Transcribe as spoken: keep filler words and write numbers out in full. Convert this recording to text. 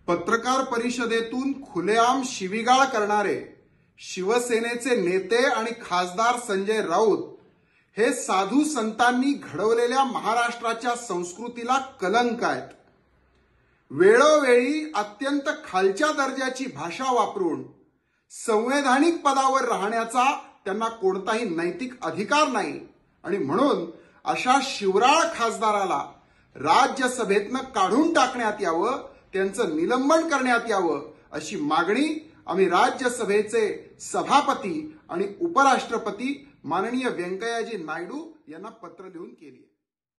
पत्रकार परिषदेतून खुलेआम शिवीगाळ करणारे शिवसेनेचे नेते आणि खासदार संजय राऊत हे साधू संतांनी घडवलेल्या महाराष्ट्राच्या संस्कृतीला कलंक आहेत। वेळोवेळी अत्यंत खालच्या दर्जाची भाषा वापरून संवैधानिक पदावर राहण्याचा त्यांना कोणताही नैतिक अधिकार नाही आणि म्हणून अशा शिवराळ खासदाराला राज्यसभेतनं काढून टाकण्यात यावं, त्यांचं निलंबन करण्यात यावं अशी मागणी आम्ही राज्यसभेचे सभापती आणि उपराष्ट्रपती माननीय व्यंकय्याजी नायडू यांना पत्र लिहून केली आहे।